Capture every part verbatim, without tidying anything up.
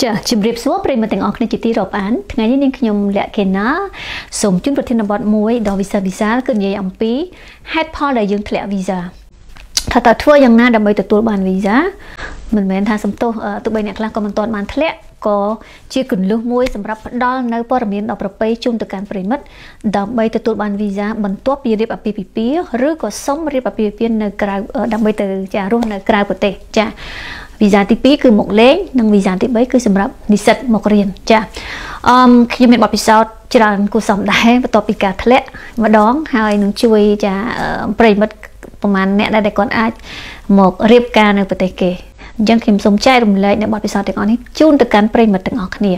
ចាជំរាបសួរប្រិយមិត្តទាំងអស់គ្នាជាទីរាប់អានថ្ងៃនេះនាងខ្ញុំលក្ខេណាសូមជូនប្រធានបទមួយដល់ Visa Visa គឺនិយាយអំពីហេតុផលដែលយើងធ្លាក់ Visa ថាតើធ្វើយ៉ាងណាដើម្បីទទួលបាន Visa មិនមែនថាសំទោសទោះបីអ្នកខ្លះក៏មិនទាន់បានធ្លាក់ក៏ជាគន្លឹះមួយសម្រាប់ផ្ដល់នៅព័ត៌មានដល់ប្រពៃជូនទៅកាន់ប្រិយមិត្តដើម្បីទទួលបាន Visa បន្ទាប់ពីរៀបអាពាហ៍ពិពាហ៍ឬក៏សុំរៀបអាពាហ៍ពិពាហ៍នៅក្រៅដើម្បីទៅចារស់នៅក្រៅប្រទេសចា Visa ទីពីរគឺមកលេងនិង Visa ទីបីគឺសម្រាប់និស្សិតមករៀនចាអឺខ្ញុំមានបទពិសោធន៍ច្រើនគួរសមដែរបន្ទាប់ពីការធ្លាក់ម្ដងហើយនឹងជួយចាប្រិយមិត្តប្រហែលអ្នកដែលគាត់អាចមករៀបការនៅប្រទេសគេអញ្ចឹងខ្ញុំសូមចែករំលែកនៅបទពិសោធន៍ទាំងអស់នេះជូនទៅកាន់ប្រិយមិត្តទាំងអស់គ្នា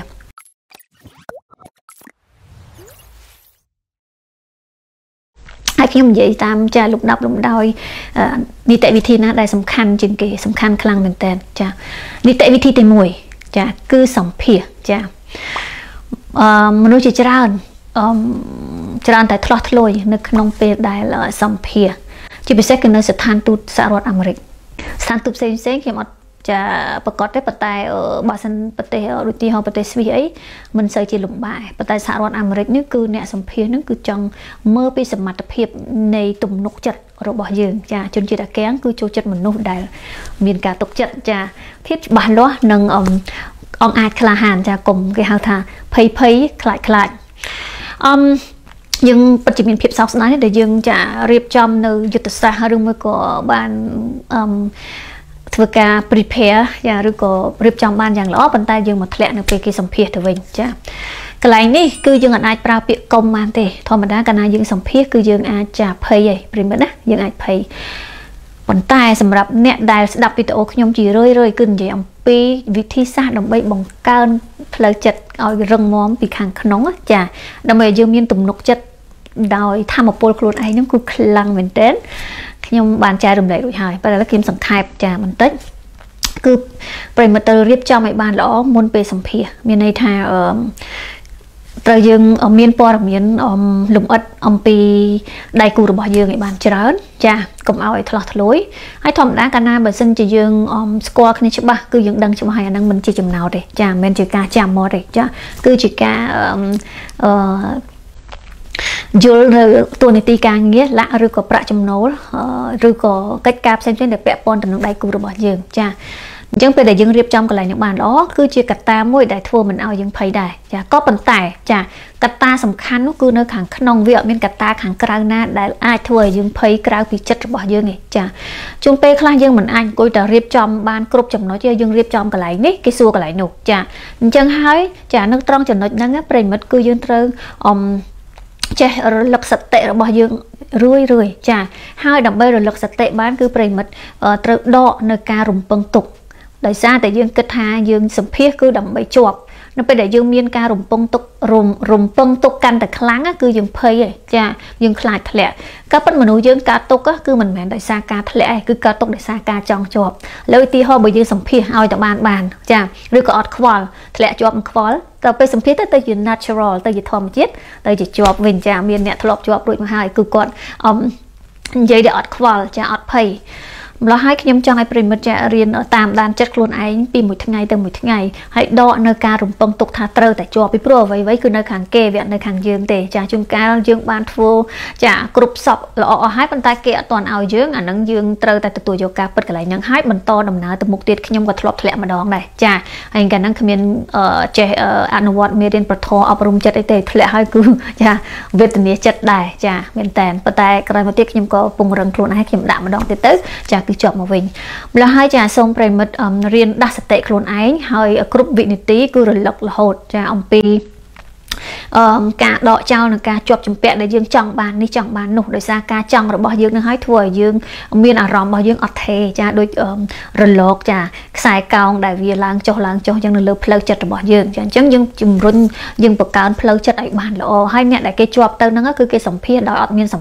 ហើយខ្ញុំនិយាយតាមចាលំដាប់លំដោយនីតិវិធីណាដែលសំខាន់ជាងគេសំខាន់ខ្លាំងមែនតើចានីតិវិធីទីមួយចាគឺសម្ភារចាអឺមនុស្សជាច្រើនអឺច្រើនតែឆ្លោះឆ្លួយនៅក្នុងពេលដែលសម្ភារជាពិសេសគឺនៅស្ថានទូតសហរដ្ឋអាមេរិកស្ថានទូតផ្សេងផ្សេងខ្ញុំអត់ចាប្រកាសទេប៉ុន្តែបើសិនប្រទេសដូចទីហោប្រទេសស្វីសអីមិនសូវជាលំបាកប៉ុន្តែសហរដ្ឋអាមេរិកនេះគឺអ្នកសម្ភារនឹងគឺចង់មើលពីសមត្ថភាពនៃទំនុកចិត្តរបស់យើងចាជនជាតិអាកាំងគឺចូលចិត្តមនុស្សដែលមានការទុកចិត្តចាភាពច្បាស់លាស់និងអង្គអាចក្លាហានចាកុំគេហៅថាភ័យភ័យខ្លាចខ្លាចអមយើងពិតជាមានភាពសោកស្ដាយដែលយើងចារៀបចំនៅយុទ្ធសាស្ត្រឬមួយក៏បានអមធ្វើការ prepare ចាឬក៏រៀបចំបានយ៉ាងល្អប៉ុន្តែយើងមកធ្លាក់នៅពេលគេសម្ភាសទៅវិញចាកន្លែងនេះគឺយើងអាចប្រើពាក្យកុំបានទេធម្មតាកាលណាយើងសម្ភាសគឺយើងអាចចាភ័យឯងប្រិមិត្តណាយើងអាចភ័យប៉ុន្តែសម្រាប់អ្នកដែលស្ដាប់វីដេអូខ្ញុំជារឿយរឿយគឺនិយាយអំពីវិធីសាស្ត្រដើម្បីបង្កើនផ្លូវចិត្តឲ្យរឹងមាំពីខាងក្នុងចាដើម្បីឲ្យយើងមានទំនុកចិត្តដោយធម៌ពលខ្លួនឯងហ្នឹងគឺខ្លាំងមែនទែនខ្ញុំបានចែករំលែករួចហើយប៉ុន្តែខ្ញុំសង្ខេបចាបន្តិចគឺប្រិមិត្តត្រូវរៀបចំឲ្យបានល្អមុនពេលសម្ភាសមានន័យថាអឺត្រូវយើងមានព័ត៌មានលម្អិតអំពីដៃគូរបស់យើងឲ្យបានច្រើនចាកុំឲ្យឆ្លោះឆ្លួយហើយធម្មតាកាលណាបើសិនជាយើងស្គាល់គ្នាច្បាស់គឺយើងដឹងច្បាស់ហើយអាហ្នឹងមិនជាចំណោទទេចាមិនមែនជាការចាំមកទេចាគឺជាការអឺយល់នៅទួលនីតិការងារលក្ខឬក៏ប្រាក់ចំណូលឬក៏កិច្ចការផ្សេងៗដែលពាក់ព័ន្ធទៅនឹងដៃគូរបស់យើងចាអញ្ចឹងពេលដែលយើងរៀបចំកន្លែងនឹងបានល្អគឺជាកត្តាមួយដែលធ្វើមិនឲ្យយើងភ័យដែរចាក៏ប៉ុន្តែចាកត្តាសំខាន់នោះគឺនៅខាងក្នុងវាអត់មានកត្តាខាងក្រៅណាដែលអាចធ្វើឲ្យយើងភ័យក្រៅពីចិត្តរបស់យើងទេចាជួនពេលខ្លះយើងមិនអាចអង្គុយតែរៀបចំបានគ្រប់ចំណុចទេយើងរៀបចំកន្លែងនេះគេសួរកន្លែងនោះចាអញ្ចឹងហើយចានៅត្រង់ចំណុចហ្នឹងប្រិមិត្តគឺយើងត្រូវអមចេះរលឹកសតិរបស់យើងរឿយរឿយចាហើយដើម្បីរលឹកសតិបានគឺប្រិមិត្តត្រូវដកនៅការរំពឹងទុកដោយសារតែយើងគិតថាយើងសម្ភាសគឺដើម្បីជាប់នៅពេលដែលយើងមានការរំពឹងទុករំរំពឹងទុកកាន់តែខ្លាំងគឺយើងភ័យចាយើងខ្លាចធ្លាក់ការពិតមនុស្សយើងការទុកគឺមិនមែនដោយសារការធ្លាក់ឯងគឺការទុកដោយសារការចង់ជាប់លើឧទាហរណ៍បើយើងសម្ភាសឲ្យតែបានបានចាឬក៏អត់ខ្វល់ធ្លាក់ជាប់មិនខ្វល់តែពេលសម្ភាសទៅទៅជា natural ទៅជាធម្មជាតិទៅជាជាប់វិញចាមានអ្នកធ្លាប់ជាប់រួចមកហើយគឺគាត់អមនិយាយតែអត់ខ្វល់ចាអត់ភ័យម្ល៉េះហើយខ្ញុំចង់ឲ្យប្រិមិត្តចារៀនតាមដានចិត្តខ្លួនឯងពីមួយថ្ងៃទៅមួយថ្ងៃហើយដកនៅការរំពឹងទុកថាត្រូវតែជាប់ពីព្រោះអ្វីៗគឺនៅខាងគេវានៅខាងយើងទេចាជួនកាលយើងបានធ្វើចាគ្រប់សពល្អអស់ហើយប៉ុន្តែគេអត់ទាន់ឲ្យយើងអានឹងយើងត្រូវតែទទួលយកការពិតកន្លែងហ្នឹងហើយបន្តដំណើរទៅមុខទៀតខ្ញុំក៏ធ្លាប់ធ្លាក់ម្ដងដែរចាហើយកាលហ្នឹងគ្មានចេះអនុវត្តមេរៀនប្រធមអប់រំចិត្តអីទេធ្លាក់ហើយគឺចាវេទនាចិត្តដែរចាមែនតើប៉ុន្តែក្រោយមកទៀតខ្ញុំក៏ពង្រឹងខ្លួនឯងខ្ញុំដាក់ម្ដងទៀតទៅចាគឺជាប់មកវិញម្ល៉េះហើយចាសូមប្រិមិត្តរៀនដាស់សតិខ្លួនឯងហើយគ្រប់វិនាទីគឺរលឹករហូតចាអំពីអឺការដកចោលនិងការជាប់ជំពាក់ដែលយើងចង់បាននេះចង់បាននោះដោយសារការចង់របស់យើងនឹងឲ្យធ្វើឲ្យយើងមានអារម្មណ៍របស់យើងអត់ថេចាដូចរលកចាខ្សែកោងដែលវាឡើងចុះឡើងចុះយ៉ាងនៅលើផ្លូវចិត្តរបស់យើងចាអញ្ចឹងយើងជំរុញយើងបង្កើនផ្លូវចិត្តឲ្យបានល្អហើយអ្នកដែលគេជាប់ទៅហ្នឹងគឺគេសម្ភាសដោយអត់មានសម្ពាធ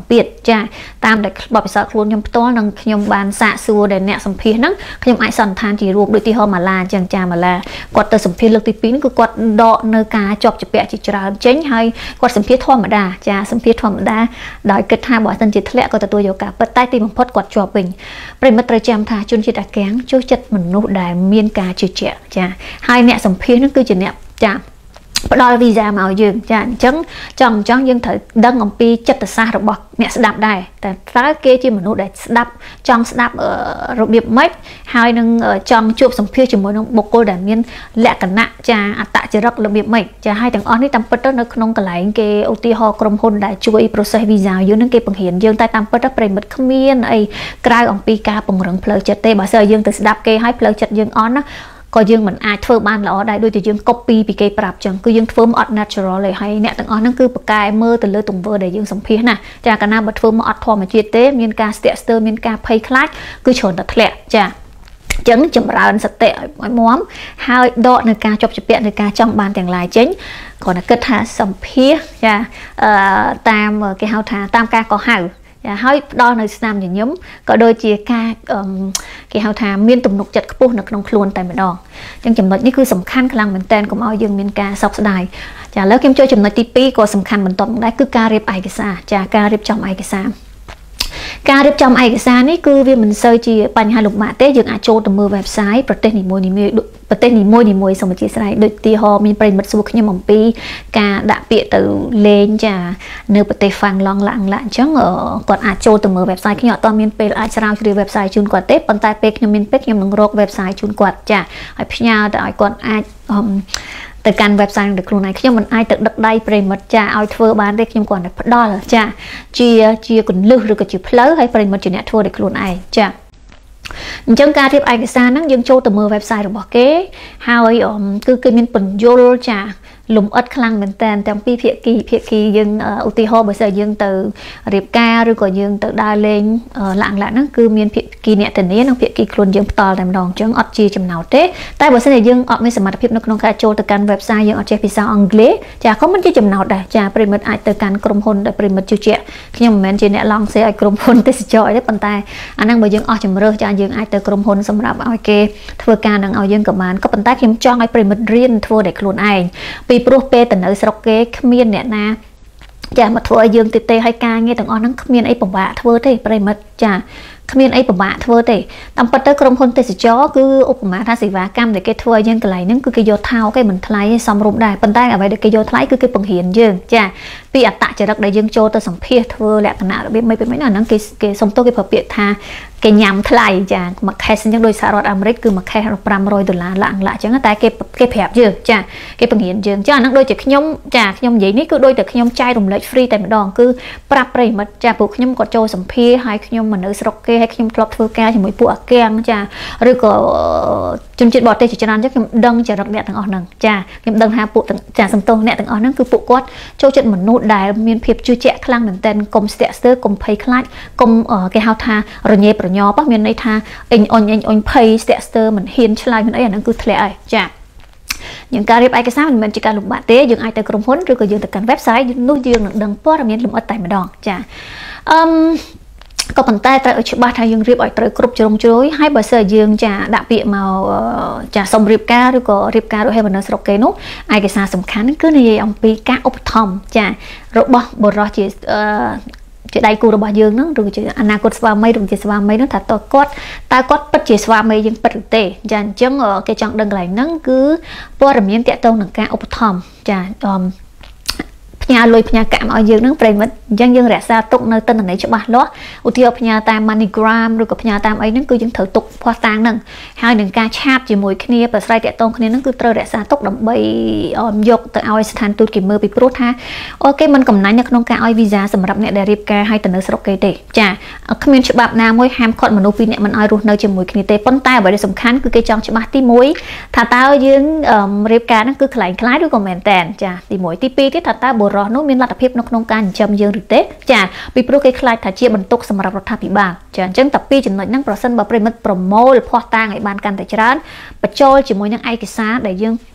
ចាតាមដែលបបពិសោធន៍ខ្លួនខ្ញុំផ្ទាល់និងខ្ញុំបានសាកសួរដែលអ្នកសម្ភាសហ្នឹងខ្ញុំអាចសន្និដ្ឋានជារួមដូចទីហោម៉ាឡាអញ្ចឹងចាម៉ាឡាគាត់ទៅសម្ភាសលើកទីពីរហ្នឹងគឺគាត់ដកនៅការជាប់ជាពាក់ជាច្រើនចេញហើយគាត់សម្ភាសធម្មតាចាសម្ភាសធម្មតាដោយគិតថាបើសិនជាធ្លាក់ក៏ទទួលយកការពិតតែទីបំផុតគាត់ជាប់វិញប្រិមិត្តត្រូវចាំថាជនជាតិអាកាំងចូលចិត្តមនុស្សដែលមានការជឿជាក់ចាហើយអ្នកសម្ភាសហ្នឹងគឺជាអ្នកចាផ្ដល់វីសាមកយើងចាអញ្ចឹងចង់ចង់យើងត្រូវដឹងអំពីចិត្តសាស្ត្ររបស់អ្នកស្ដាប់ដែរតែតើគេជាមនុស្សដែលស្ដាប់ចង់ស្ដាប់របៀបម៉េចហើយនឹងចង់ជួបសម្ភាសជាមួយនឹងបុគ្គលដែលមានលក្ខណៈចាអត្តចរិតរបៀបម៉េចចាហើយទាំងអស់នេះតាមពិតទៅនៅក្នុងកន្លែងគេឧទាហរណ៍ក្រុមហ៊ុនដែលជួយ process visa យើងនឹងគេបង្រៀនយើងតែតាមពិតទៅប្រិមិត្តគ្មានអីក្រៅអំពីការពង្រឹងផ្លូវចិត្តទេបើសិនយើងទៅស្ដាប់គេហើយផ្លូវចិត្តយើងអន់ណាក៏យើងមិនអាចធ្វើបានល្អដែរដូចតែយើង copy ពីគេប្រាប់ចឹងគឺយើងធ្វើមកអត់ natural ទេហើយអ្នកទាំងអស់ហ្នឹងគឺប្រកែមើលទៅលើទង្វើដែលយើងសម្ភាសណាចាកាលណាបើធ្វើមកអត់ធម្មជាតិទេមានការស្ទាក់ស្ទើរមានការភ័យខ្លាចគឺច្រើនតែធ្លាក់ចាចឹងចម្រើនសតិឲ្យមាំហើយដកនៅការជាប់ជាពាក់នៅការចង់បានទាំងឡាយចេញគ្រាន់តែគិតថាសម្ភាសចាអឺតាមគេហៅថាតាមការកោះហៅហើយផ្ដល់នៅស្នាមញញឹមក៏ដូចជាការគេហៅថាមានទំនុកចិត្តខ្ពស់នៅក្នុងខ្លួនតែម្ដងអញ្ចឹងចំណុចនេះគឺសំខាន់ខ្លាំងមែនតើកុំឲ្យយើងមានការសោកស្ដាយចាឥឡូវខ្ញុំចូលចំណុចទីពីរក៏សំខាន់បន្តមកដែរគឺការរៀបឯកសារចាការរៀបចំឯកសារការរៀបចំឯកសារនេះគឺវាមិនសូវជាបញ្ហាលំបាកទេយើងអាចចូលទៅមើល website ប្រទេសនីមួយៗប្រទេសនីមួយនីមួយសូមអធិស្ឋានដូចទីហោមានប្រិមិត្តសួរខ្ញុំអំពីការដាក់ពាក្យទៅលេងចានៅប្រទេសហ្វាំងឡង់ឡាំងឡាអញ្ចឹងគាត់អាចចូលទៅមើល website ខ្ញុំអត់ទាន់មានពេលអាចស្រាវជ្រាវ website ជូនគាត់ទេប៉ុន្តែពេលខ្ញុំមានពេលខ្ញុំនឹងរក website ជូនគាត់ចាហើយផ្ញើទៅឲ្យគាត់អាចទៅកាន់ website របស់ខ្លួនឯងខ្ញុំមិនអាចទៅដឹកដៃប្រិមិត្តចាឲ្យធ្វើបានទេខ្ញុំគ្រាន់តែផ្ដល់ចាជាជាគន្លឹះឬក៏ជាផ្លូវឲ្យប្រិមិត្តជាអ្នកធ្វើដោយខ្លួនឯងចាអញ្ចឹងការរៀបឯកសារហ្នឹងយើងចូលទៅមើល website របស់គេហើយគឺគេមានពន្យល់ចាលំអិតខ្លាំងមែនតើទាំងពីរភាគីភាគីយើងឧទាហរណ៍បើសិនយើងទៅរៀបការឬក៏យើងទៅដើរលេងឡាក់ឡាក់ហ្នឹងគឺមានភាគីអ្នកធានានិងភាគីខ្លួនយើងផ្ទាល់តែម្ដងអញ្ចឹងអត់ជាចំណោទទេតែបើសិនជាយើងអត់មានសមត្ថភាពនៅក្នុងការចូលទៅកាន់ website យើងអត់ចេះភាសាអង់គ្លេសចាក៏មិនជាចំណោទដែរចាប្រិមិត្តអាចទៅកាន់ក្រុមហ៊ុនដែលប្រិមិត្តជឿជាក់ខ្ញុំមិនមែនជាអ្នកឡង់សេឲ្យក្រុមហ៊ុនទេសចរទេប៉ុន្តែអាហ្នឹងបើយើងអស់ជំរឿសចាយើងអាចទៅក្រុមហ៊ុនសម្រាប់ឲ្យគេធ្វើការនឹងឲ្យយើងក៏បានក៏ប៉ុន្តែខ្ញុំចង់ឲ្យប្រិមិត្តរៀនធ្វើដោយខ្លួនឯងពីព្រោះពេលទៅនៅស្រុកគេគ្មានអ្នកណាចាមកធ្វើឲ្យយើងទេទេឲ្យការងារទាំងអស់ហ្នឹងគ្មានអីពិបាកធ្វើទេប្រិមិត្តចាគ្មានអីពិបាកធ្វើទេតាមពិតទៅក្រុមហ៊ុនទេសចរគឺឧបមាថាសេវាកម្មដែលគេធ្វើឲ្យយើងកន្លែងហ្នឹងគឺគេយកថោកឯងមិនថ្លៃឯងសមរម្យដែរប៉ុន្តែអ្វីដែលគេយកថ្លៃគឺគេបង្រៀនយើងចាពីអត្តចរិតដែលយើងចូលទៅសម្ភាសធ្វើលក្ខណៈរបៀបមិនមិនហ្នឹងគេគេសុំទោសគេប្រើពាក្យថាគេញ៉ាំថ្លៃចាមួយ case អញ្ចឹងដោយសហរដ្ឋអាមេរិកគឺមួយ case ប្រាំរយដុល្លារឡាក់ឡាក់អញ្ចឹងតែគេគេប្រាប់យើងចាគេបង្រៀនយើងចាអាហ្នឹងដូចជាខ្ញុំចាខ្ញុំនិយាយនេះគឺដូចតែខ្ញុំចែករំលែក free តែម្ដងគឺប្រាប់ប្រិមិត្តចាពួកខ្ញុំក៏ចូលសម្ភាសហើយខ្ញុំមកនៅស្រុកគេហើយខ្ញុំធ្លាប់ធ្វើការជាមួយពួកអាកាំងចាឬក៏ជនជាតិបរទេសជាច្រើនអញ្ចឹងខ្ញុំដឹងចរិតអ្នកទាំងអស់ហ្នឹងចាខ្ញុំដឹងថាពួកចាសំទោសអ្នកទាំងអស់ហ្នឹងគឺពួកគាត់ចូលចិត្តមនុស្សដែលមានភាពជឿជាក់ខ្លាំងមែនទែនកុំស្ទាក់ស្ទើរកុំភ័យខ្លាចកុំគេហៅថារញ៉េប្រញ័បមានន័យថាអ៊ិញអុញអ៊ិញអុញភ័យស្ទាក់ស្ទើរមិនហ៊ានឆ្លើយមិនអីអាហ្នឹងគឺធ្លាក់ហើយចាយើងការរៀបឯកសារមិនមែនជាការលំបាកទេយើងអាចទៅក្រុមហ៊ុនឬក៏យើងទៅកាន់ website នោះយើងនឹងដឹងព័ត៌មានលម្អិតតែម្ដងចាអឺក៏ប៉ុន្តែត្រូវឲ្យច្បាស់ថាយើងរៀបឲ្យត្រូវគ្រប់ជ្រុងជ្រោយហើយបើសិនយើងចាដាក់ពាក្យមកចាសុំរៀបការឬក៏រៀបការឲ្យនៅស្រុកគេនោះឯកសារសំខាន់គឺនិយាយអំពីការឧបត្ថម្ភចារបស់បុរសជាជាដៃគូរបស់យើងហ្នឹងឬជាអនាគតស្វាមីឬជាស្វាមីហ្នឹងថាតើគាត់តើគាត់ពិតជាស្វាមីយើងពិតឬទេចាអញ្ចឹងគេចង់ដឹងកន្លែងហ្នឹងគឺព័ត៌មានតាក់ទងនឹងការឧបត្ថម្ភចាផ្ញើលុយផ្ញើកាក់មកឲ្យយើងនឹងប្រិមិត្តអញ្ចឹងយើងរក្សាទុកនៅទិន្នន័យច្បាស់លាស់ឧទាហរណ៍ផ្ញើតាម MoneyGram ឬក៏ផ្ញើតាមអីហ្នឹងគឺយើងត្រូវទុកភស្តុតាងហ្នឹងហើយនឹងការឆាតជាមួយគ្នាប្រស្រ័យតាក់ទងគ្នាហ្នឹងគឺត្រូវរក្សាទុកដើម្បីយកទៅឲ្យស្ថានទូតគេមើលពីព្រោះថាអូគេមិនកំណាញ់នៅក្នុងការឲ្យវីសាសម្រាប់អ្នកដែលរៀបការឲ្យទៅនៅស្រុកគេទេចាគ្មានច្បាប់ណាមួយហាមឃាត់មនុស្សពីរនាក់មិនឲ្យរស់នៅជាមួយគ្នាទេប៉ុន្តែអ្វីដែលសំខាន់គឺគេចង់ច្បាស់ទីមួយថាតើយើងរៀបការហ្នឹងគឺខ្លាំងខ្លាយឬក៏មែនតែនចាទីមួយទីពីរទៀតថាតើបុរសនោះមានលទ្ធភាពនៅក្នុងការចិញ្ចឹមយើងឬទេចាពីព្រោះគេខ្លាចថាជាបន្ទុកសម្រាប់រដ្ឋាភិបាលចាអញ្ចឹងតែពីរចំណុចហ្នឹងប្រសិនបើប្រិមិត្តប្រមូលភស្តុតាងឲ្យបានកាន់តែច្រើនបញ្ចូលជាមួយនឹងឯកសារដែលយើង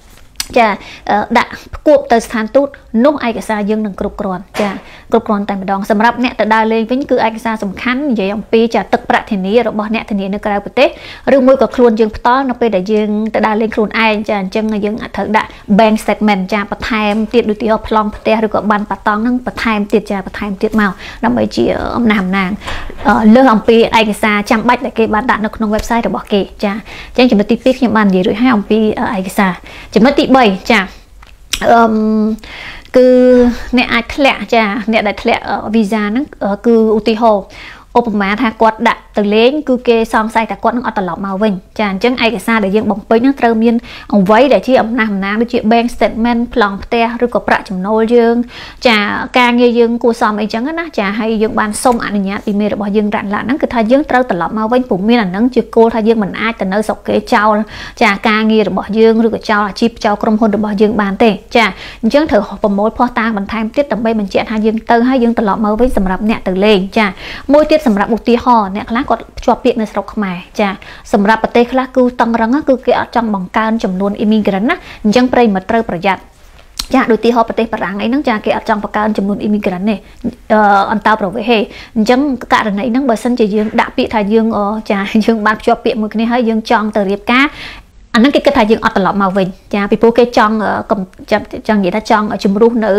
ចាដាក់គួបទៅស្ថានទូតនោះឯកសារយើងនឹងគ្រប់គ្រាន់ចាគ្រប់គ្រាន់តែម្ដងសម្រាប់អ្នកទៅដើរលេងវិញគឺឯកសារសំខាន់និយាយអំពីចាទឹកប្រាក់ធានារបស់អ្នកធានានៅក្រៅប្រទេសឬមួយក៏ខ្លួនយើងផ្ទាល់នៅពេលដែលយើងទៅដើរលេងខ្លួនឯងចាអញ្ចឹងយើងអាចត្រូវដាក់ bank statement ចាបន្ថែមទៀតដូចទីប្លង់ផ្ទះឬក៏បានប៉ាតង់ហ្នឹងបន្ថែមទៀតចាបន្ថែមទៀតមកដើម្បីជាអំណះអំណាងលើសអំពីឯកសារចាំបាច់ដែលគេបានដាក់នៅក្នុង website របស់គេចាអញ្ចឹងចំណុចទីពីរខ្ញុំបាននិយាយរួចហើយអំពីឯកសារចំណុចទីបីចាអឺគឺអ្នកអាចធ្លាក់ចាអ្នកដែលធ្លាក់ visa ហ្នឹងគឺឧទាហរណ៍ឧបមាថាគាត់ដាក់ទៅលេងគឺគេសង្ស័យថាគាត់នឹងអត់ត្រឡប់មកវិញចាអញ្ចឹងឯកសារដែលយើងបំពេញហ្នឹងត្រូវមានអ្វីដែលជាអំណះអំណាងដូចជា bank statement ប្លង់ផ្ទះឬក៏ប្រាក់ចំណូលយើងចាការងារយើងគួរសមអីចឹងណាចាហើយយើងបានសុំអនុញ្ញាតពីមេរបស់យើងរ៉ាន់ឡាហ្នឹងគឺថាយើងត្រូវត្រឡប់មកវិញពុំមានអាហ្នឹងជាគោលថាយើងមិនអាចទៅនៅស្រុកគេចោលចាការងាររបស់យើងឬក៏ចោលអាជីពចោលក្រុមហ៊ុនរបស់យើងបានទេចាអញ្ចឹងត្រូវប្រមូលភស្តុតាងបន្ថែមទៀតដើម្បីបញ្ជាក់ថាយើងទៅហើយយើងត្រឡប់មកវិញសម្រាប់អ្នកទៅលេងចាមួយទៀតសម្រាប់ឧទាហរណ៍អ្នកខ្លះគាត់ភ្ជាប់ពាក្យនៅស្រុកខ្មែរចាសម្រាប់ប្រទេសខ្លះគឺតឹងរឹងគឺគេអត់ចង់បង្កើនចំនួន immigrant ណាអញ្ចឹងប្រិយមិត្តត្រូវប្រយ័ត្នចាដូចទីហោប្រទេសបារាំងអីហ្នឹងចាគេអត់ចង់បង្កើនចំនួន immigrant ទេអន្តោប្រវេសន៍ទេអញ្ចឹងករណីហ្នឹងបើសិនជាយើងដាក់ពាក្យថាយើងចាយើងបានភ្ជាប់ពាក្យមួយគ្នាហើយយើងចង់ទៅរៀបការអាហ្នឹងគេគិតថាយើងអត់ត្រឡប់មកវិញចាពីព្រោះគេចង់ចង់និយាយថាចង់ជំរុះនៅ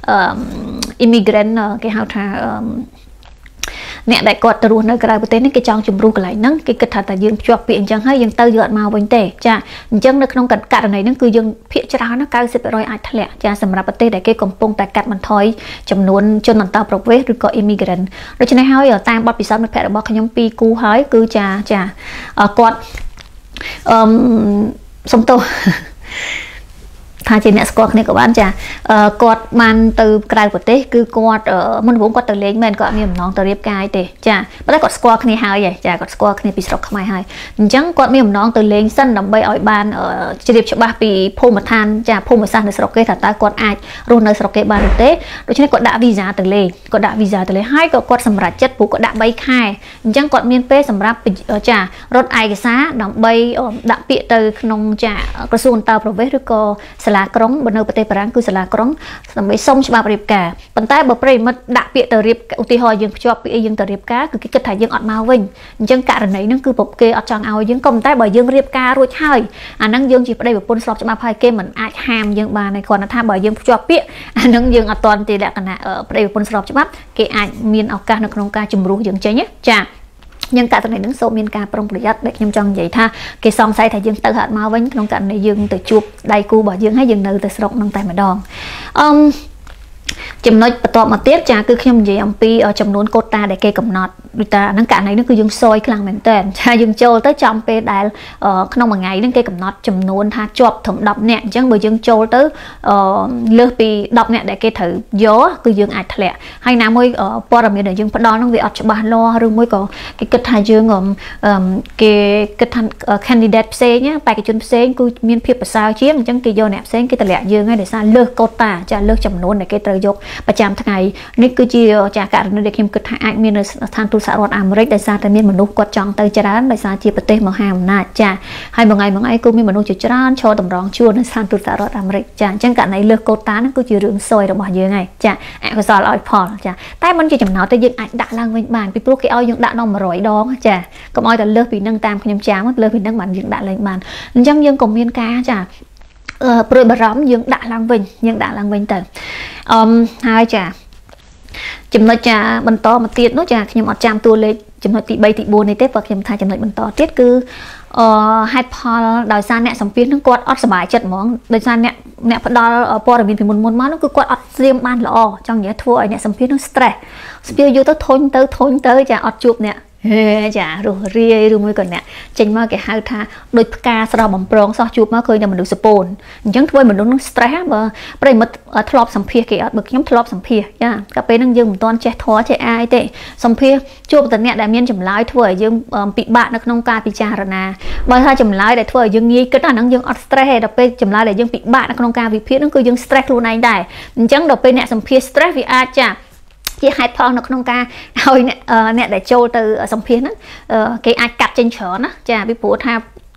immigrant គេហៅថាអ្នកដែលគាត់ទៅរស់នៅក្រៅប្រទេសនេះគេចង់ជំរុះកន្លែងហ្នឹងគេគិតថាតែយើងភ្ជាប់ពាក្យអញ្ចឹងហើយយើងទៅយើងអត់មកវិញទេចាអញ្ចឹងនៅក្នុងករណីហ្នឹងគឺយើងភាគច្រើនណា 九十%អាចធ្លាក់ចាសម្រាប់ប្រទេសដែលគេកំពុងតែកាត់បន្ថយចំនួនជនអន្តោប្រវេសន៍ឬក៏ immigrant ដូច្នេះហើយតាមបទពិសោធន៍មិត្តភក្តិរបស់ខ្ញុំពីរគូហើយគឺចាចាគាត់អឺសំទោសថាជាអ្នកស្គាល់គ្នាក៏បានចាគាត់បានទៅក្រៅប្រទេសគឺគាត់មុនដំបូងគាត់ទៅលេងមែនគាត់មានបំណងទៅរៀបការទេចាប៉ុន្តែគាត់ស្គាល់គ្នាហើយចាគាត់ស្គាល់គ្នាពីស្រុកខ្មែរហើយអញ្ចឹងគាត់មានបំណងទៅលេងសិនដើម្បីឲ្យបានជ្រាបច្បាស់ពីភូមិឋានចាភូមិសាស្ត្រនៅស្រុកគេថាតើគាត់អាចរស់នៅស្រុកគេបានឬទេដូច្នេះគាត់ដាក់វីសាទៅលេងគាត់ដាក់វីសាទៅលេងហើយក៏គាត់សម្រេចចិត្តព្រោះគាត់ដាក់បីខែអញ្ចឹងគាត់មានពេលសម្រាប់ចារត់ឯកសារដើម្បីដាក់ពាក្យទៅក្នុងចាក្រសួងអន្តោប្រវេសន៍ឬក៏សាលាក្រុងបើនៅប្រទេសបារាំងគឺសាលាក្រុងដើម្បីសុំច្បាប់រៀបការប៉ុន្តែបើប្រិមិត្តដាក់ពាក្យទៅរៀបឧទាហរណ៍យើងភ្ជាប់ពាក្យយើងទៅរៀបការគឺគេគិតថាយើងអត់មកវិញអញ្ចឹងករណីហ្នឹងគឺគេអត់ចង់ឲ្យយើងក៏ប៉ុន្តែបើយើងរៀបការរួចហើយអាហ្នឹងយើងជាប្តីប្រពន្ធស្របច្បាប់ហើយគេមិនអាចហាមយើងបានទេគ្រាន់តែថាបើយើងភ្ជាប់ពាក្យអាហ្នឹងយើងអត់ទាន់ទេលក្ខណៈប្តីប្រពន្ធស្របច្បាប់គេអាចមានឱកាសនៅក្នុងការជំរុះយើងចេញចាយើងករណីនឹងសូមមានការប្រុងប្រយ័ត្នដែលខ្ញុំចង់និយាយថាគេសង្ស័យថាយើងទៅហាត់មកវិញក្នុងករណីយើងទៅជួបដៃគូរបស់យើងហើយយើងនៅទៅស្រុកនឹងតែម្ដងអឺចំណុចបន្ទាប់មកទៀតចាគឺខ្ញុំនិយាយអំពីចំនួនកូតាដែលគេកំណត់ដូចថាហ្នឹងករណីហ្នឹងគឺយើងសយខ្លាំងមែនតើចាយើងចូលទៅចំពេលដែលក្នុងមួយថ្ងៃហ្នឹងគេកំណត់ចំនួនថាជាប់ត្រឹមដប់នាក់អញ្ចឹងបើយើងចូលទៅលើសពីដប់នាក់ដែលគេត្រូវយកគឺយើងអាចធ្លាក់ហើយណាមួយព័ត៌មានដែលយើងផ្ដល់ហ្នឹងវាអត់ច្បាស់លាស់ឬមួយក៏គេគិតថាយើងគេគិតថា candidate ផ្សេងបេក្ខជនផ្សេងគឺមានភាពប្រសើរជាងអញ្ចឹងគេយកអ្នកផ្សេងគេតម្លាក់យើងហើយដោយសារលើសកូតាចាលើសចំនួនដែលគេត្រូវយកប្រចាំថ្ងៃនេះគឺជាចាករណីដែលខ្ញុំគិតថាអាចមាននៅស្ថានទូតសហរដ្ឋអាមេរិកដោយសារតែមានមនុស្សគាត់ចង់ទៅច្រើនដោយសារជាប្រទេសមហាអំណាចចាហើយមួយថ្ងៃមួយថ្ងៃគឺមានមនុស្សជាច្រើនឈរតម្រង់ជួរនៅស្ថានទូតសហរដ្ឋអាមេរិកចាអញ្ចឹងករណីលើសកូតាហ្នឹងគឺជារឿងសយរបស់យើងហើយចាអកុសលឲ្យផលចាតែមិនជាចំណោទទេយើងអាចដាក់ឡើងវិញបានពីព្រោះគេឲ្យយើងដាក់ដល់មួយរយដងចាកុំឲ្យតែលើសពីហ្នឹងតាមខ្ញុំចាំលើសពីហ្នឹងបានយើងដាក់ឡើងបានអញ្ចឹងយើងក៏មានការចាព្រួយបារម្ភយើងដាក់ឡើងវិញយើងដាក់ឡើងវិញទៅអឺហើយចាចំណុចចាបន្តមកទៀតនោះចាខ្ញុំអត់ចាំតួលេខចំណុចទីបីទីបួននេះទេព្រោះខ្ញុំថាចំណុចបន្តទៀតគឺអឺហេតុផលដោយសារអ្នកសម្ភាសនឹងគាត់អត់សុបាយចិត្តហ្មងដោយសារអ្នកអ្នកផ្ដល់ព័ត៌មានពីមុនមុនមកនោះគឺគាត់អត់ត្រៀមបានល្អចង់និយាយធ្វើឲ្យអ្នកសម្ភាសនឹង stress ស្ពាយយកទៅធុញទៅធុញទៅចាអត់ជួបអ្នកចារស់រាយឬមួយក៏អ្នកចេញមកគេហៅថាដូចផ្កាស្រស់បំប្រងសោះជួបមកឃើញតែមនុស្សសពូនអញ្ចឹងធ្វើឲ្យមនុស្សនឹង stress បើប្រិមិត្តធ្លាប់សម្ភាសគេអត់បើខ្ញុំធ្លាប់សម្ភាសចាកាលពេលហ្នឹងយើងមិនទាន់ចេះធေါ်ចេះអាយទេសម្ភាសជួបតែអ្នកដែលមានចម្លើយធ្វើឲ្យយើងពិបាកនៅក្នុងការពិចារណាបើថាចម្លើយដែលធ្វើឲ្យយើងងាយគិតអាហ្នឹងយើងអត់ stress ទេដល់ពេលចម្លើយដែលយើងពិបាកនៅក្នុងការវិភាគហ្នឹងគឺយើង stress ខ្លួនឯងដែរអញ្ចឹងដល់ពេលអ្នកសម្ភាស stress វាអាចចាជាហេតុផលនៅក្នុងការឲ្យអ្នកអ្នកដែលចូលទៅសម្ភាសហ្នឹងគេអាចកាត់ចេញច្រើនណាចាពីព្រោះថា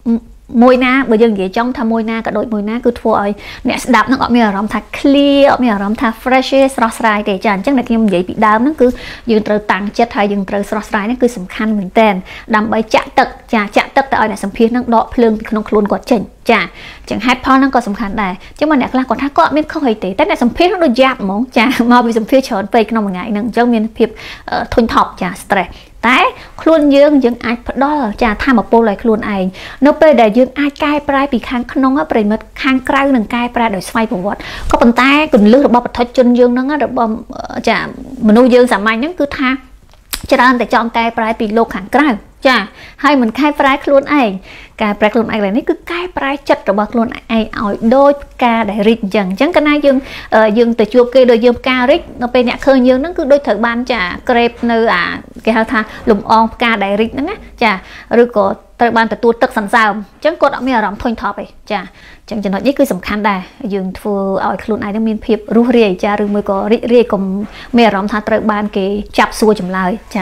môi na bây giờ nghĩ trong tham môi na cả đội môi na cứ thua ấy nè đạp nó gọi mình là rong thà clear mình là rong thà fresh srosrai để chán chắc là khi mình vậy bị đau nó cứ dừng từ tăng chất hay dừng từ srosrai nó cứ sầm khăn mình tên đâm bay chạm tật chà chạm tật tại này sầm phiến nó đọ phượng không luôn quạt chỉnh chà chẳng hát pon nó có sầm khăn này chứ mà nè là còn thác có biết không hề tệ tết này sầm phiến nó đôi giáp mỏng chà mà bị sầm phiến chọn về cái nòng ngại nằng trong miền phiệp thôn thọc chà stress té luôn dương dương ai đó là chà tham một bộ lại luôn ai nó về để dương ai cai prai bị khang không á bị mất khang cay đừng cai prai đổi xoay của vật có bàn tay cùng lướt được bao bật thôi chân dương nó được bao chà mình nuôi dương giảm mạnh nó cứ tha cho nên để chọn cai prai bị lô khang cay chà hay mình cai prai luôn ai cai prai luôn ai là nó cứ cai prai chật rồi bật luôn ai ở đôi ca để rít dần chẳng cái này dương dương từ chua kia đôi dương ca rít nó bên nhạc khơi dương nó cứ đôi thợ ban chà crepe nơi à cái hao tha lùm on ca để rít nó chà rồi có thợ ban từ tua tức sẵn sao chẳng có đó mới là rộng thôi thọ vậy chà chẳng cho nó nhất cứ sầm khăn đà dương vừa ở luôn ai nó miên phiệp rú rìa chà rồi mới có rít rìa cùng mới là rộng tha thợ ban cái chạp xua chầm lời chà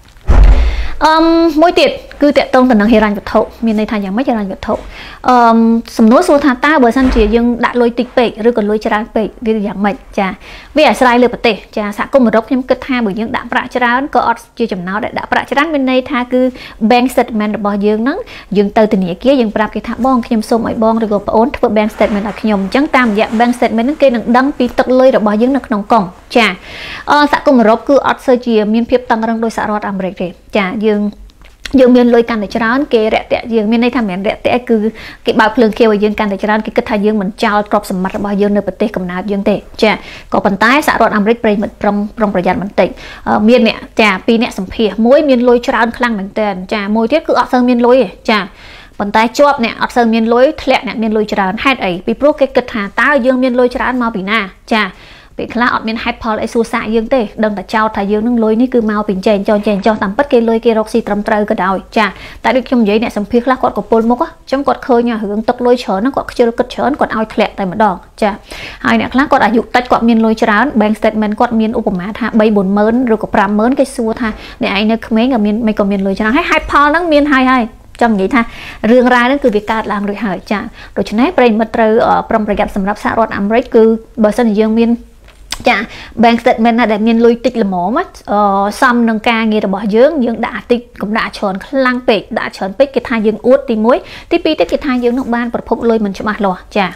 môi tiệt cứ tiệt tông từ năng hiền vật thụ miền này thành dạng mấy hiền vật thụ sầm nốt số thà ta bờ sân chỉ dương đã lôi tịch bể rồi còn lôi chả bể vì dạng mệnh chà vì ở sai lừa bật tệ chà xã công một đốc nhưng kết tha bởi những đã bạ chả có chưa chấm nào để đã bạ chả bên này tha cứ bank statement bỏ dương nắng dương từ từ nhẹ kia dương bạ cái tháp bong khi nhom xôm mọi bong rồi còn ổn thưa bank statement là khi nhom trắng tam dạng bank statement cái đằng đăng pi tật lôi rồi bỏ dương nực nòng còng chà xã công một đốc cứ ở sơ chỉ miền phía tăng răng đôi xã rót America chà dương dương miền lôi can để cho nó cái rẻ tệ dương miền này tham miền rẻ tệ cứ cái bao phượng kêu dương can để cho nó cái kết thay dương mình trao crop sầm mặt bao dương nơi bờ tây cầm nát dương tệ chà có bàn tay xã rót America bay mật trong trongประหยัดมันติmiền nè chà pi nè sầm phìa mối miền lôi cho nó khăng mình tên chà mối tiết cứ ở sơn miền lôi chà bàn tay chọp nè ở sơn miền lôi thẹn nè miền lôi cho nó hai ấy pi pro cái kết hà ta dương miền lôi cho nó mau bị na chà bị khá ở miền hyper lại xua xạ dương tê đừng ta trao thà dương nâng lôi ní cứ mau bình chèn cho chèn cho tầm bất kỳ lôi kia roxy trầm trơ cái đào chà tại được trong giấy nè sầm phiến lá quạt của pol mốc á trong quạt khơi nhà hướng tật lôi chở nó quạt chưa cất chở quạt ao thẹn tại một đòn chà hai nè lá quạt ở dục tách quạt miền lôi chở bank statement quạt miền upama tha bay bốn mớn rồi có pram mớn cái xua tha nè anh nó mấy ở miền mấy còn miền lôi chở hay hyper nó miền hai hai trong vậy tha riêng ra đó cứ việc cắt làm rồi hỏi chà rồi cho nên bây mất từ ở trongประหยัดสำหรับสหรัฐอเมริกคือเบอร์เซนdương miền chà bank statement là để miền lôi tịch là mỏ mất xong nâng ca nghe là bỏ dưỡng dương đã tịch cũng đã chọn lăng pek đã chọn pek cái thai dương uất tí muối tí pi cái thai dương nông ban bật phúc lôi mình cho mặt lò chà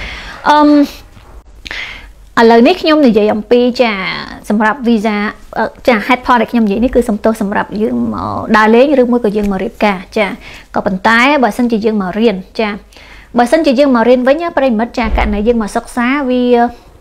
ở lời nít nhom thì vậy ông pi chà sầm rạp visa chà hai pho để nhom vậy nít cứ sầm tô sầm rạp dương đa lế như môi của dương mà riết cả chà có bàn tay bà sân chỉ dương mà riêng chà bà sân chỉ dương mà riêng với nhá bây mất chà cả này dương mà sắc xá vì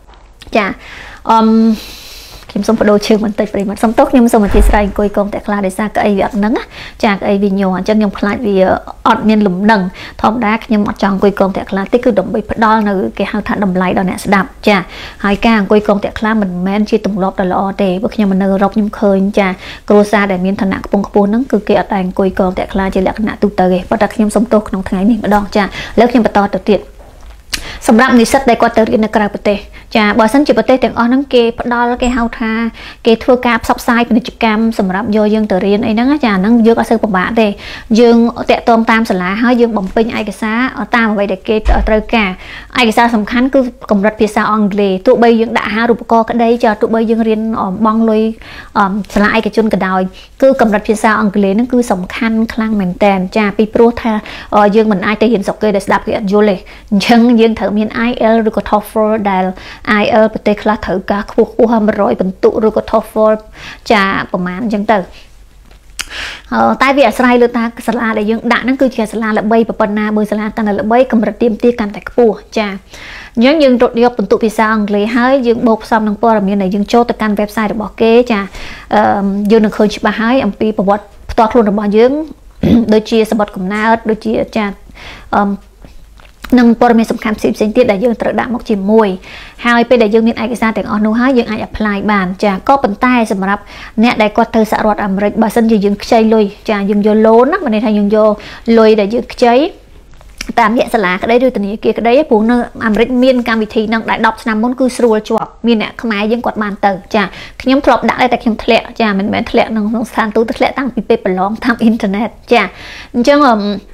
chà um, kiếm xong đồ trường mình tịch vì mặt xong tốt nhưng xong mà chia sẻ coi công tại là để ra cái việc nắng chả cái vì nhiều chân nhom lại vì ọt miền lùm nằng thom đá nhưng mà chọn coi công tại là tích cứ động bị đo là cái hàng thản đầm lại đó nè đạp chả hai càng coi công tại là mình men chi tùng lọp là lo tệ bữa khi mà nơ rọc nhom khơi chả cô ra để miền thần nặng bông bông nắng cứ kia đành coi công tại là chỉ là cái nặng tụ tờ và đặc nhom xong tốt trong tháng này mà đo chả lớp nhom to tự tiệtสำหรับนิสิตได้กว่าเตอร์ในกราบประเทศจะบริษัทจิตประเทศแต่งอ้อนั่งเกย์ดอลเกย์เฮาทาเกย์ทัวร์การซับไซด์เป็นกิจกรรมสำหรับโยยังเตอร์เรียนไอ้นั่งอาจารย์นั่งเยอะก็ซื้อประบาเดยังแตะตรงตามสลายให้ยังบ่มเป็นไอ้กษาตามไปเด็กเกย์เตอร์กาไอ้กษาสำคัญคือกำลังภาษาอังกฤษตัวใบยังด่าหารูปกอก็ได้จะตัวใบยังเรียนบองลอยสลายกับจนกระดอยคือกำลังภาษาอังกฤษนั่นคือสำคัญครั้งเหมือนแต่จะปีโปรธายังเหมือนไอ้แต่เห็นสกเกย์ได้ดับเกี่ยวโยเลยยังยังเถอะมีไอเอลหรือก็ทอฟเฟอร์ได้ไอเอลประเทศคลาถือกาคู่คู่ห้ามร้อยบรรทุหรือก็ทอฟเฟอร์จะประมาณยังเตอใต้เวียสไลเลยตาสลาได้ยังด่านั่นคือจะสลาละใบปปนาเบอร์สลาตันละใบกำลังเตรียมตีกันแต่กปูจ้ายังยังรถยกบรรทุภาษาอังกฤษให้ยังบกซ้ำนังปอร์มีในยังโจตกันเว็บไซต์บอกเก๋จ้ายังนังเคยชิบะให้อัมพีประวัติตัวครูระบายยังโดยเชียร์สบัดกลุ่มนาโดยเชียร์จ้านั่งปรมีสำคัญสิบเซนติได้ยังตระดับมกจิมมวยหายไปได้ยังมีไอเอกสารแต่งอนุให้ยังไอแอพพลายบานจะก็เป็นใต้สำหรับเนี่ยได้ก็เธอสหรัฐอเมริกาบาสันจะยังใช้ลอยจะยังโยโลนักมันในทางยังโยลอยได้ยังใช้ตามแยกสลาก็ได้ด้วยตัวนี้เกี่ยวกับได้พวกนั้นอเมริกามีนการวิธีนั่งได้ดอกสนามมนคือสรูลจวบมีเนี่ยขมายยังกดบานเตอร์จ้ะขยมพลบได้แต่ขยมทะเลจ้ะมันเหมือนทะเลนั่งสถานตู้ทะเลตั้งปีเปปลองทำอินเทอร์เน็ตจ้ะจัง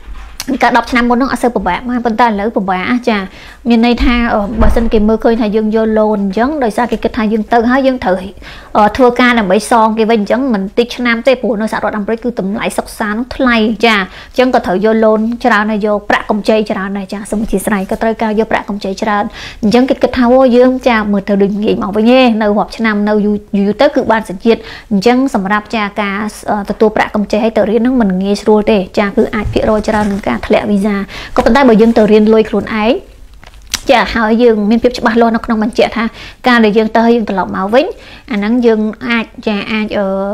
cả đọc năm môn nó ở sơ bộ bạc mà vấn ta lỡ bộ bạc chà miền này tha ở bà sinh kìm mưa khơi thay dương vô lồn giống đời xa cái cái thay dương tự hai dương thử thua ca là mấy son cái bên giống mình tích nam tây phủ nó sẽ đọt đâm cứ tụm lại sọc xa nó thay chà chẳng có thử vô lồn cho ra này vô bạc công chơi cho ra này chà xong chỉ này có tới cao vô bạc công chơi cho ra giống cái cái thao dương chà mười thử đừng nghỉ màu với nhé nơi họp cho năm nơi dù tới cứ ban sự kiện chẳng sầm rạp chà cả tụi bạc công chơi hay tự riêng nó mình nghe rồi để chà cứ ai phía rồi cho ra cả thẻ visa có phần tay bởi dương tự riêng lôi khuôn ấy chả hỏi dương miền phía bắc luôn nó không bằng chuyện ha ca để dương tới dương từ lọc máu vĩnh anh nắng dương ai chả ai ở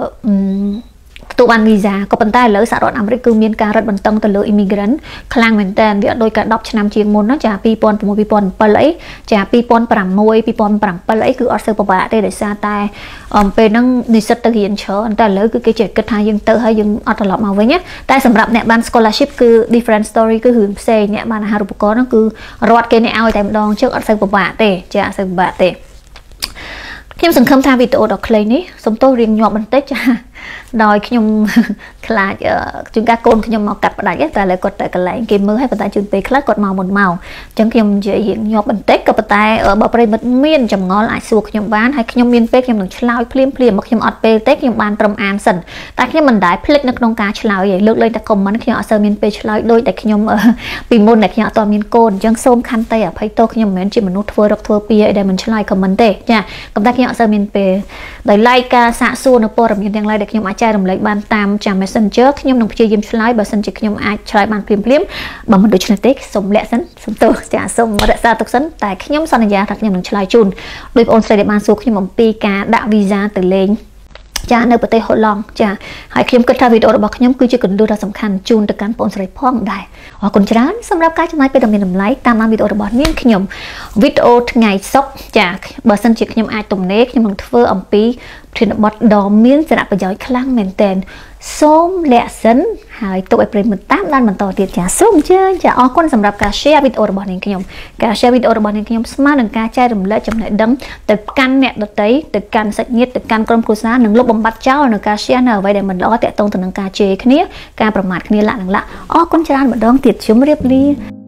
tụ ban visa có phần tay lỡ xã đoàn America miền ca rất bận tâm từ lỡ immigrant khang mình tên việc đôi cả đọc năm chiên môn nó chả pi pon một pi pon pa lấy chả pi pon pram môi pi pon pram pa lấy cứ ở sơ bạ đây để xa tay um pe năng đi sát tới hiện chờ anh ta lỡ cứ cái chuyện kết hai dương tự hay dương ở từ lọc máu với nhé tại sầm rạp nè ban scholarship cứ different story cứ hưởng xe nhẹ ban hà rụp có nó cứ rót cái này ao tại đòn trước ở sơ bạ để chả sơ bạ để thêm sừng khâm tha video đọc clay ní sống tôi riêng nhọt bằng tết cha đòi khi nhung là chúng ta côn khi nhung màu cặp đại tại lại cột tại cái lại game mới hay tại trường tây khác cột màu một màu chẳng khi nhung dễ hiện nhọt bằng tết cặp tại ở bờ tây mất miên chầm ngó lại suộc nhung bán hay khi nhung miên tết nhung đừng lao phim phim mà khi nhung ọt pe tết nhung bán trầm an sần tại khi mình đại plek nước nông cá lao vậy lướt lên ta cùng mình khi họ sơ miên pe lao đôi tại khi nhung ở vì môn này khi họ toàn miên côn chẳng xôm khăn tay ở phải to khi nhung miên chỉ mình nút thua đọc thua pia để mình lao comment tê nha cầm ta khi họ sơ miên pe đời like xạ xua nó po miên đang like để khi nhung ai đồng lấy ban tam chạm messenger nhung đồng chơi game slide bà sân chỉ nhung ai chơi ban phim phim bằng một đôi chân tết sống lẹ sẵn sống tôi trả sống mà đã ra tục sẵn tại khi nhung son nhà thật nhung đồng chơi chun đôi ôn sẽ để ban số khi nhung pi cá đạo visa từ lên cha nơi bờ tây hội long cha hãy khi kết thúc videoរបស់ខ្ញុំគឺជាគន្លឹះដ៏សំខាន់ជូនទៅកាន់បងស្រីផងដែរអរគុណច្រើនសម្រាប់ការចំណាយពេលដ៏មានតម្លៃតាមដានវីដេអូរបស់នាងខ្ញុំវីដេអូថ្ងៃសុក្រចាបើសិនជាខ្ញុំអាចទំនេរខ្ញុំនឹងធ្វើអំពីប្រធានបទដ៏មានសារៈប្រយោជន៍ខ្លាំងមែនទែនសូមលាក់សិនហើយទុកឲ្យប្រិយមិត្តតាមដានបន្តទៀតចាសូមអញ្ជើញចាអរគុណសម្រាប់ការ share វីដេអូរបស់នាងខ្ញុំការ share វីដេអូរបស់នាងខ្ញុំស្មើនឹងការចែករំលែកចំណេះដឹងទៅកាន់អ្នកដទៃទៅកាន់សាច់ញាតិទៅកាន់ក្រុមគ្រួសារនិងលុបបំបាត់ចោលនៅការ share នៅអ្វីដែលមិនល្អតាក់ទងទៅនឹងការជេរគ្នាការប្រមាថគ្នាឡាក់នឹងឡាក់អរគុណច្រើនម្ដងទៀតជម្រាបលា